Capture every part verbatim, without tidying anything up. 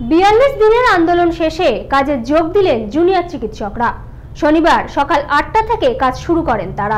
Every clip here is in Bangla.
বিয়াল্লিশ দিনের আন্দোলন শেষে কাজে যোগ দিলেন জুনিয়র চিকিৎসকরা। শনিবার সকাল আটটা থেকে কাজ শুরু করেন তারা।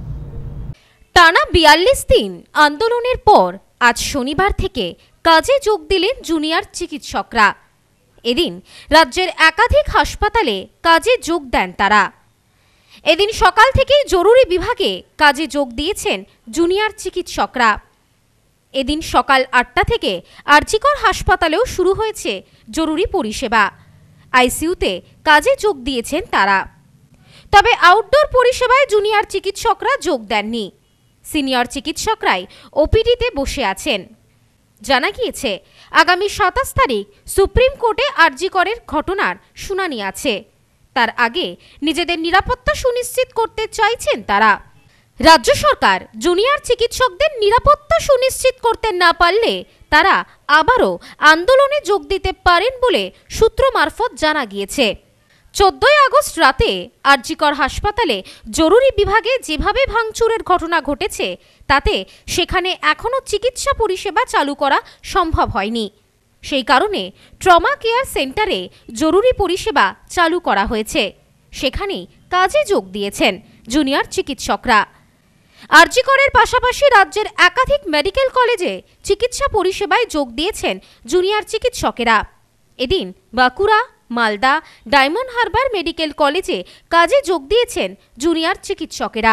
টানা বিয়াল্লিশ দিন আন্দোলনের পর আজ শনিবার থেকে কাজে যোগ দিলেন জুনিয়র চিকিৎসকরা। এদিন রাজ্যের একাধিক হাসপাতালে কাজে যোগ দেন তারা। এদিন সকাল থেকেই জরুরি বিভাগে কাজে যোগ দিয়েছেন জুনিয়র চিকিৎসকরা। এদিন সকাল আটটা থেকে আরজিকর হাসপাতালেও শুরু হয়েছে জরুরি পরিষেবা। আইসিইউতে কাজে যোগ দিয়েছেন তারা। তবে আউটডোর পরিষেবায় জুনিয়র চিকিৎসকরা যোগ দেননি। সিনিয়র চিকিৎসকরাই ওপিডিতে বসে আছেন। জানা গিয়েছে আগামী সাতাশ তারিখ সুপ্রিম কোর্টে আরজিকরের ঘটনার শুনানি আছে। তার আগে নিজেদের নিরাপত্তা সুনিশ্চিত করতে চাইছেন তারা। রাজ্য সরকার জুনিয়র চিকিৎসকদের নিরাপত্তা সুনিশ্চিত করতে না পারলে তারা আবারও আন্দোলনে যোগ দিতে পারেন বলে সূত্র মারফত জানা গিয়েছে। চোদ্দই আগস্ট রাতে আরজিকর হাসপাতালে জরুরি বিভাগে যেভাবে ভাঙচুরের ঘটনা ঘটেছে তাতে সেখানে এখনও চিকিৎসা পরিষেবা চালু করা সম্ভব হয়নি। সেই কারণে ট্রমা কেয়ার সেন্টারে জরুরি পরিষেবা চালু করা হয়েছে। সেখানেই কাজে যোগ দিয়েছেন জুনিয়র চিকিৎসকরা। আরজিকরের পাশাপাশি রাজ্যের একাধিক মেডিকেল কলেজে চিকিৎসা পরিষেবায় যোগ দিয়েছেন জুনিয়র চিকিৎসকেরা। এদিন বাঁকুড়া, মালদা, ডায়মন্ড হারবার মেডিকেল কলেজে কাজে যোগ দিয়েছেন জুনিয়র চিকিৎসকেরা।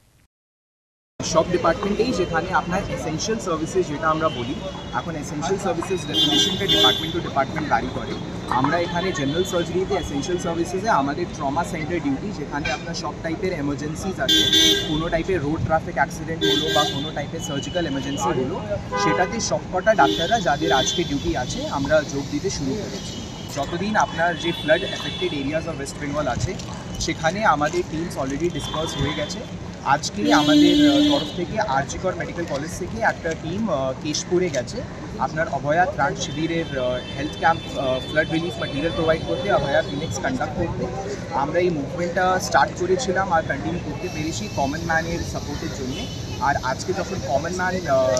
সব ডিপার্টমেন্টেই যেখানে আপনার এসেনশিয়াল সার্ভিসেস যেটা আমরা বলি, এখন এসেনশিয়াল সার্ভিসেস ডেফিনেশনটা ডিপার্টমেন্ট টু ডিপার্টমেন্ট ভ্যারি করে। আমরা এখানে জেনারেল সার্জারিতে এসেনশিয়াল সার্ভিসেসে আমাদের ট্রমা সেন্টার ডিউটি, যেখানে আপনার সব টাইপের এমার্জেন্সিজ আছে, কোনো টাইপের রোড ট্রাফিক অ্যাক্সিডেন্ট হলো বা কোনো টাইপের সার্জিক্যাল এমার্জেন্সি হলো, সেটাতে সবকটা ডাক্তাররা যাদের আজকে ডিউটি আছে আমরা যোগ দিতে শুরু করেছি। যতদিন আপনার যে flood affected areas of West Bengal আছে সেখানে আমাদের টিমস অলরেডি ডিসপার্স হয়ে গেছে। আজকে আমাদের তরফ থেকে আরজিকর মেডিকেল কলেজ থেকে একটা টিম কেশপুরে গেছে আপনার অভয়া ত্রাণ শিবিরের health camp flood relief material provide করতে, অভয়া ক্লিনিক্স কন্ডাক্ট করতে। আমরা এই মুভমেন্টটা স্টার্ট করেছিলাম আর কন্টিনিউ করতে পেরেছি কমন ম্যানের সাপোর্টের জন্য। আর আজকে যখন কমন ম্যান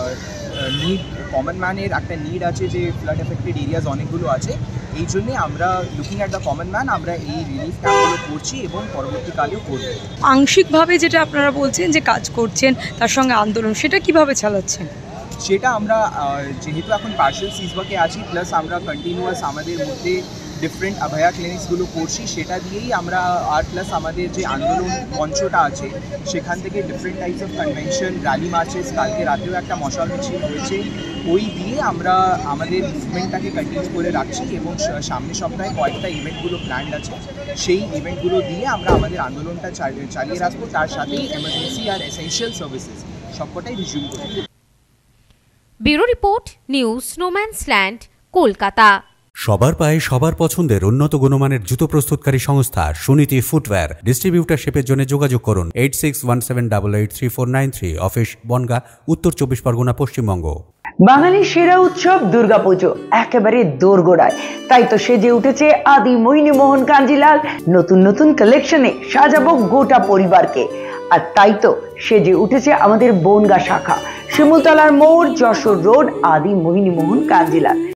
নিড কমন ম্যানের একটা নিড আছে, যে ফ্লাড এফেক্টেড এরিয়াজ অনেকগুলো আছে, এই জন্যে আমরা looking at the common man আমরা এই রিলিফ ক্যাম্পগুলো করছি এবং পরবর্তীকালেও করব। আংশিকভাবে যেটা আপনারা বলছেন যে কাজ করছেন তার সঙ্গে আন্দোলন, সেটা কিভাবে চালাচ্ছেন? সেটা আমরা যেহেতু এখন পার্শিয়াল সিজওয়াকে আছি, প্লাস আমরা কন্টিনিউয়াস আমাদের মধ্যে ডিফারেন্ট অভয়া ক্লিনিক্সগুলো করছি, সেটা দিয়েই আমরা আর প্লাস আমাদের যে আন্দোলন মঞ্চটা আছে সেখান থেকে different types of convention, rally marches, কালকে রাতেও একটা মশাল মিছিল হয়েছে, ওই দিয়ে আমরা আমাদের মুভমেন্টটাকে কন্টিনিউ করে রাখছি এবং সামনের সপ্তাহে কয়েকটা ইভেন্টগুলো প্ল্যান্ড আছে, সেই ইভেন্টগুলো দিয়ে আমরা আমাদের আন্দোলনটা চালিয়ে রাখবো। তার সাথেই এমার্জেন্সি আর এসেনশিয়াল সার্ভিসেস সবকটাই রিজিউম করব। ব্যুরো রিপোর্ট, নিউজ স্নোম্যান্সল্যান্ড, কলকাতা। সবার পায়ে সবার পছন্দের উন্নত গুণমানের জুতো প্রস্তুতকারী সংস্থা সুনীতি ফুটওয়্যার। ডিস্ট্রিবিউটারশিপের জন্য যোগাযোগ করুন eight six one seven double eight three four nine three. Office Bangaon, Uttar Chabbish Pargana, Paschimbanga. বাঙালির সেরা উৎসব দুর্গাপুজো একেবারে দোরগোড়ায়, তাই তো সেজে উঠেছে আদি মোহিনী মোহন কাঞ্জিলাল। নতুন নতুন কালেকশনে সাজাবো গোটা পরিবারকে। আর তাই তো সেজে উঠেছে আমাদের বনগাঁ শাখা, শিমুলতলার মোড়, যশোর রোড, আদি মোহিনী মোহন কাঞ্জিলাল।